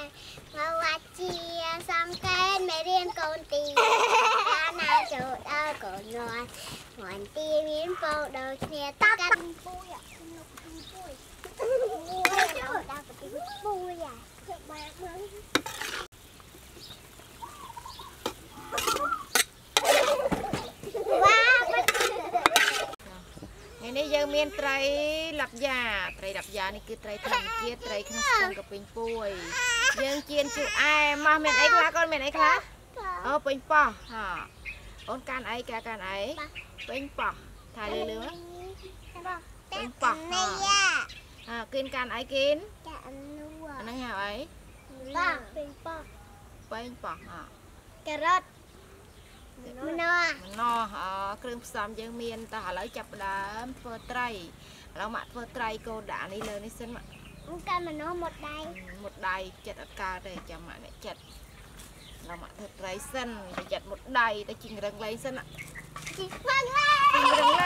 ngầu hoa chia xong cái mẹ riêng con tì ta nào chỗ đâu còn ngon ngọn tì miếng phô đầu kia ta cắt bùi à bùi à ngày nay giờ miền Tây lập già này cứ Tây thằng kia Tây khăn sôngกับเป็นปุ้ยยังเจียนจูไอมาเมียนไอ้คลาก่อนเมียนไอ้คลาเป็นป่อฮะอ้นการไอ้แกการไอ้เป็นป่อถ่ายเรือเป็นป่อฮะกินการไอ้กินอันนั้นไงไอ้เป็นป่อฮะแกรอทมันนอเครื่องซ้ำยังเมียนแต่หาเลยจับดามเฟอร์ไตรเราหมัดเฟอร์ไตรโกด่านี่เลยนี่ซึ่งมันกันมันนอหมดได้จัดอาการเลยจำมาเนี่ยจัดเราหมัดเฟอร์ไตรเส้นแต่จัดหมดได้แต่จริงเรื่องไรเส้นอ่ะจริงเรื่องไร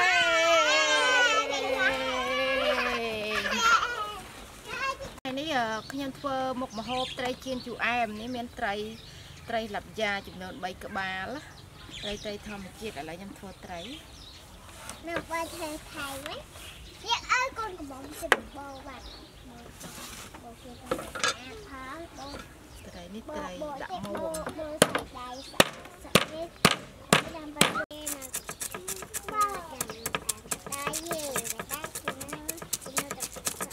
อันนี้ขยันเฟอร์หมกมะฮอบไตรเชียนจูไอมนี่เมียนไตรหลับยาจุดเนินใบกระบาละไตรทำมาเกียดอะไรยังทัวไตรนึกว่าไทยไหมเรียกไอ้คนกระบอกจะโบแบบโบเกี่ยวกับพาโบไตรนี่ไตรดักมวงโบใส่ใจใส่เล็กไม่ทำประเด็นนะว่าอย่างได้เย่ได้กินนะกินแล้วจะ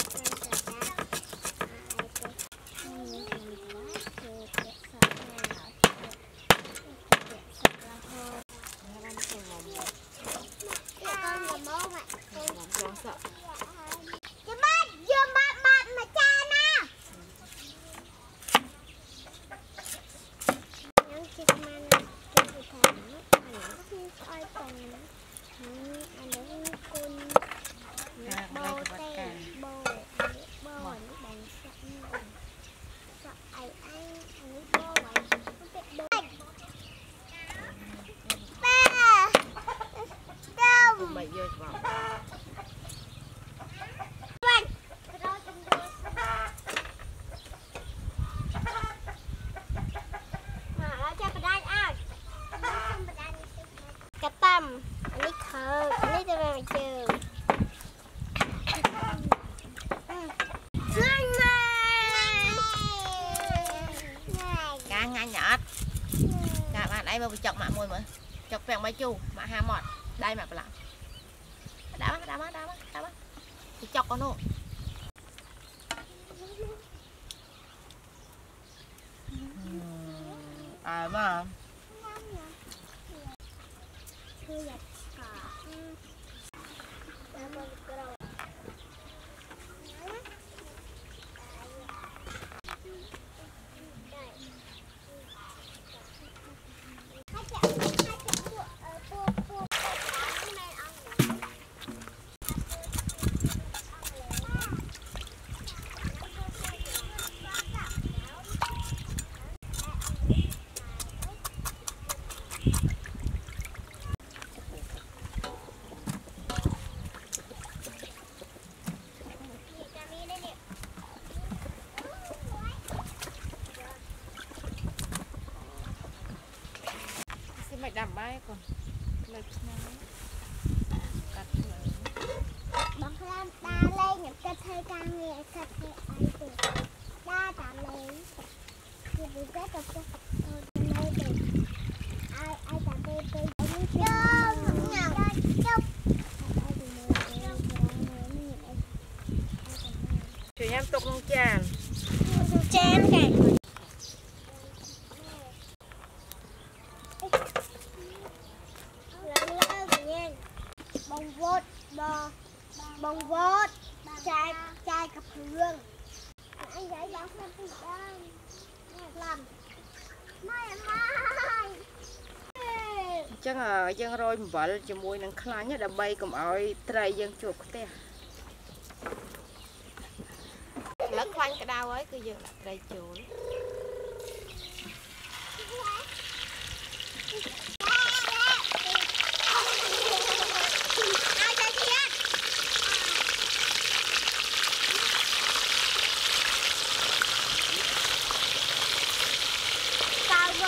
mà bị chọc mạng môi mà chọc phèn mấy chu mà hà mọt đây mà làm đá thì chọc con nô mà mày đầm bay còn lấy cắt bằng làm ta lên nhập cắt hơi càng nghe cắt hơi ai từ đa tạm lấy thì bị chết được cho nơi thì ai tạm đi chị em tục không chàn kìa bông vót chai cặp hương anh giải bóng lên từ đây làm chắc là dân rồi vợ cho mùi nắng khá nhất là bay cùng ơi trai dân chuột tè lẫn khoanh cái đau ấy cứ dân là trai chuột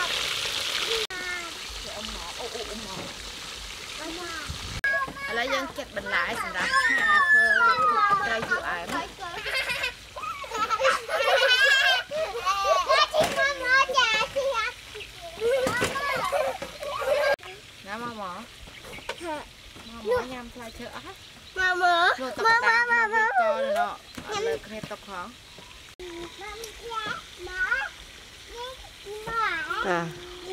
ông mỏ ô mỏ là dân chặt bình lại xong ra hà trai dụ ải nè mỏ nhằm lại chợ hết mama co rồi đó lời khe tóc hả à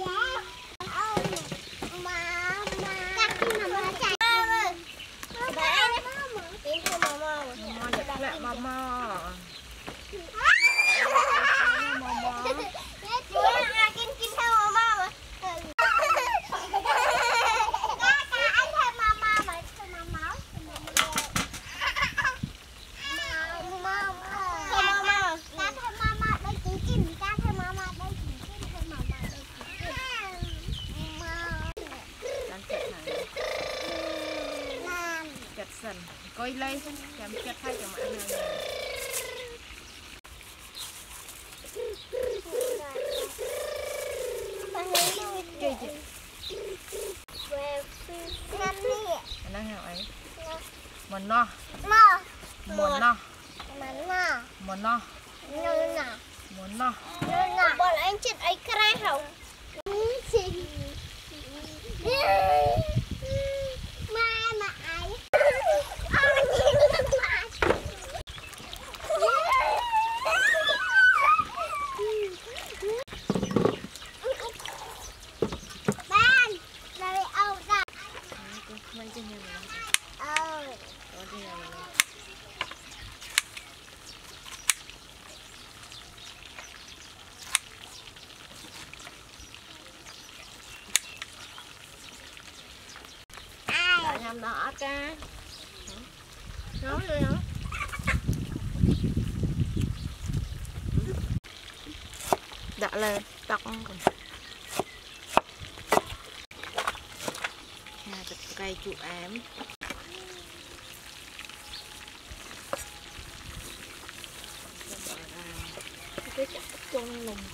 coi lấy chạm chặt thay cho mọi người chơi chị nó hào ấy mình no muốn no bọn anh chết ấy cái không nhằm đó ca nói rồi hả đã lên tóc còn thịt cây chuột ám cái chặt con lùng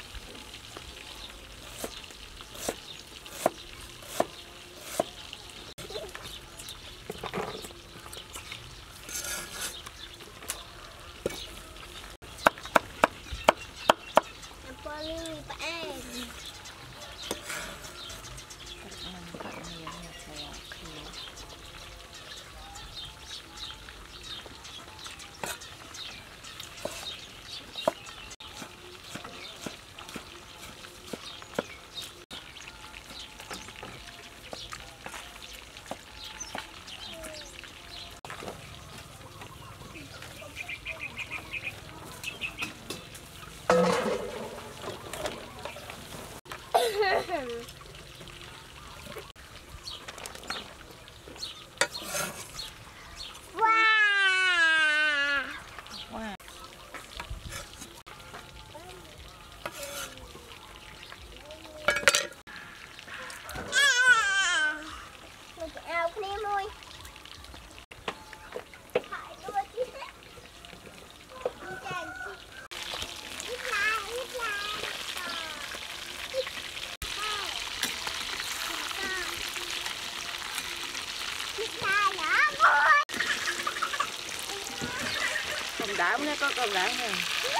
đá nha có con đá nè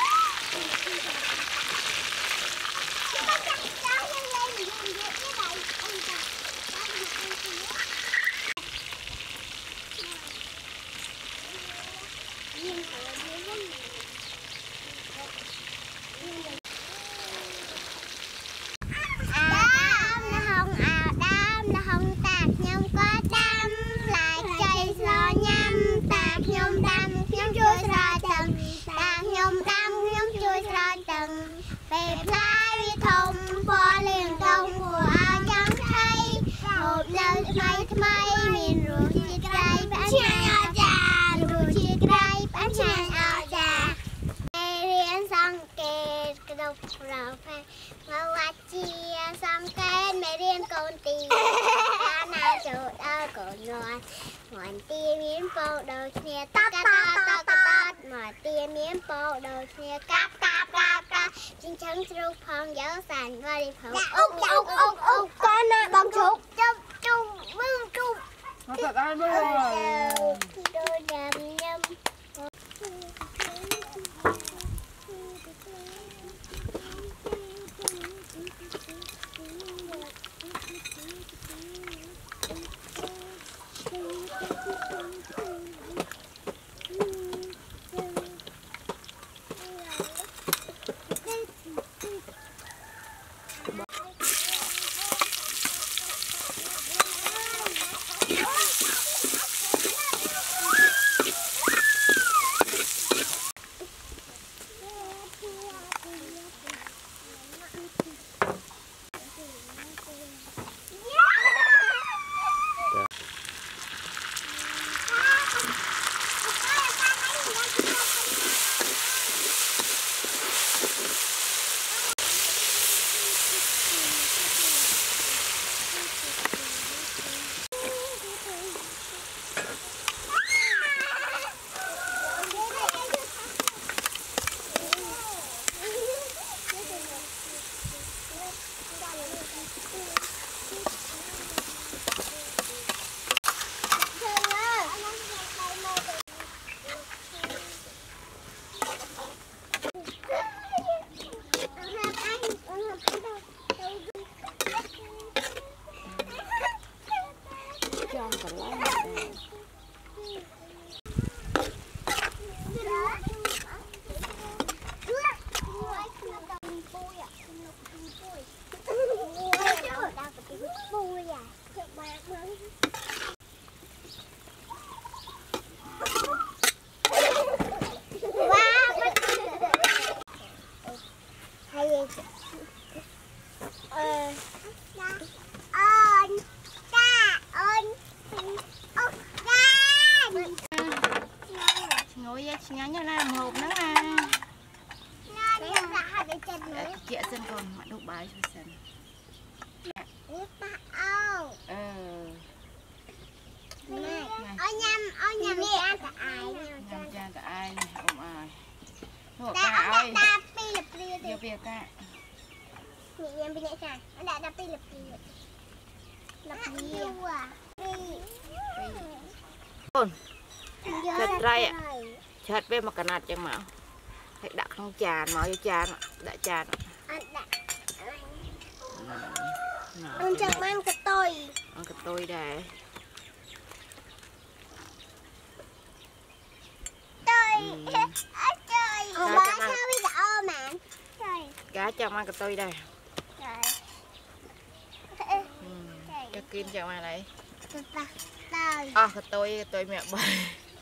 Mòn tia miếng bò đầu kia tát tát tát tát tát mòn tia miếng bò đầu kia cáp cáp cáp cáp chinh trắng trâu phong giáo sàn và đi phở ông con nè bằng chục chung mương chung nó thật ăn luôn đôi đầm nhâm nhá nhá làm hộp nó là chị sân còn mà đục bài cho sân nhâm cha cả ai ông ai hộp cả ơi nhiều việc cả nhâm bị nhảy cả đã đập pi lập chật ray ạ chật về mà cả nạt chẳng mạo hãy đặt trong tràn máu cho tràn đã tràn ông chẳng mang cái tôi đây cá chẳng mang cái tôi đây cho kim chẳng mang lấy cái tôi mẹ bơi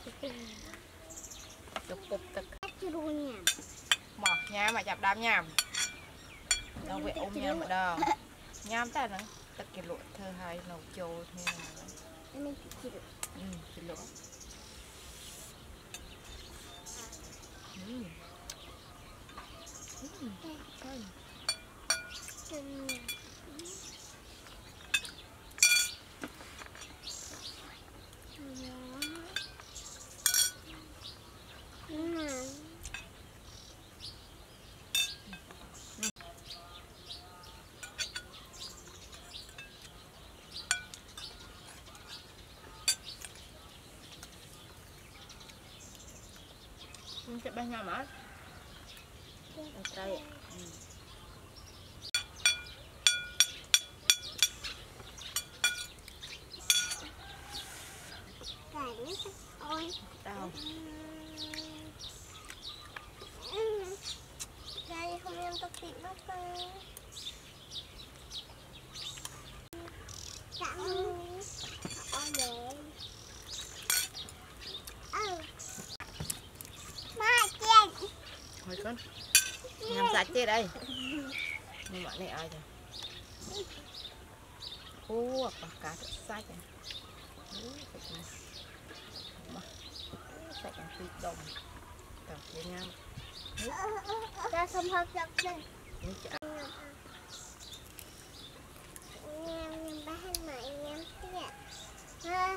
chụp cục tật mỏ nhám mà chập đám nhám đâu vậy ôm nhám ở đâu nhám ta nó tật cái lụa thơ hai nấu trâu nên cái lụa Chạy bên nhà mà đây đâu đây không em tập tịnh bác thôi con nhằm sạch chết đây nhưng mà này ai rồi ô cá sạch này sạch phi đồng tập với nhau ra xong hợp dọc đây em ba hai mày em tiện